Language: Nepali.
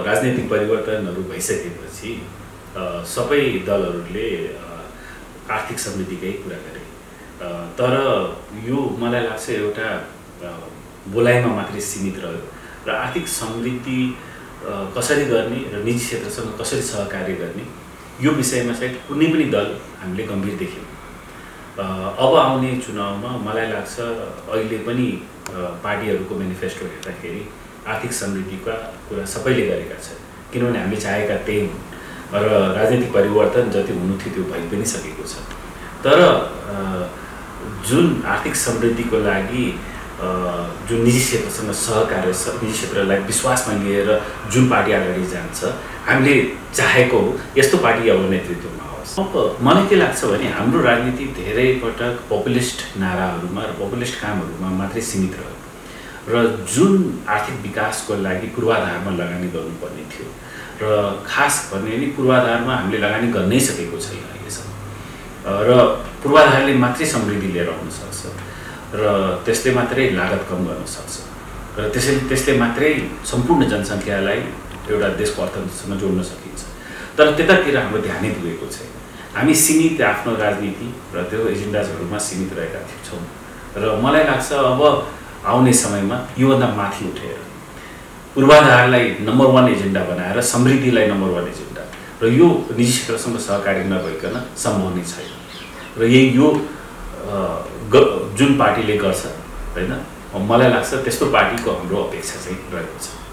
राजनीतिक परिवर्तनहरू भइसकेपछि सबै दलहरूले आर्थिक समृद्धिकै कुरा गरे, तर यो मलाई लाग्छ एउटा बोलाइमा मात्रै सीमित रह्यो र आर्थिक समृद्धि कसरी गर्ने र निजी क्षेत्रसँग कसरी सहकार्य गर्ने यो विषयमा चाहिँ कुनै पनि दल हामीले गम्भीर देख्यौँ। अब आउने चुनावमा मलाई लाग्छ अहिले पनि पार्टीहरूको मेनिफेस्टो हेर्दाखेरि आर्थिक समृद्धिका कुरा सबैले गरेका छन्, किनभने हामीले चाहेका त्यही हुन् र राजनीतिक परिवर्तन जति हुनु थियो त्यो भइ पनि सकेको छ। तर जुन आर्थिक समृद्धिको लागि जुन निजी क्षेत्रसँग सहकार्य छ, निजी क्षेत्रलाई विश्वासमा लिएर जुन पार्टी अगाडि जान्छ, हामीले चाहेको हो यस्तो पार्टी अब नेतृत्वमा आओस्। अब मलाई के लाग्छ भने हाम्रो राजनीति धेरै पटक पपुलिस्ट नाराहरूमा र पपुलिस्ट कामहरूमा मात्रै सीमित रह्यो र जुन आर्थिक विकासको लागि पूर्वाधारमा लगानी गर्नुपर्ने थियो र खास भन्ने नि पूर्वाधारमा हामीले लगानी गर्नै सकेको छैन अहिलेसम्म र पूर्वाधारले मात्रै समृद्धि लिएर आउन सक्छ र त्यसले मात्रै लागत कम गर्न सक्छ र त्यसले मात्रै सम्पूर्ण जनसङ्ख्यालाई एउटा देशको अर्थव्यवस्थामा जोड्न सकिन्छ। तर त्यतातिर हाम्रो ध्यानै पुगेको छैन। हामी सीमित आफ्नो राजनीति र त्यो एजेन्डाजहरूमा सीमित रहेका छौँ र मलाई लाग्छ अब आउने समयमा योभन्दा माथि उठेर पूर्वाधारलाई नम्बर 1 एजेन्डा बनाएर समृद्धिलाई नम्बर 1 एजेन्डा र यो निजी क्षेत्रसँग सहकारी नभइकन सम्भव नै छैन र यही यो जुन पार्टीले गर्छ हैन, मलाई लाग्छ त्यस्तो पार्टीको हाम्रो अपेक्षा चाहिँ रहेको छ।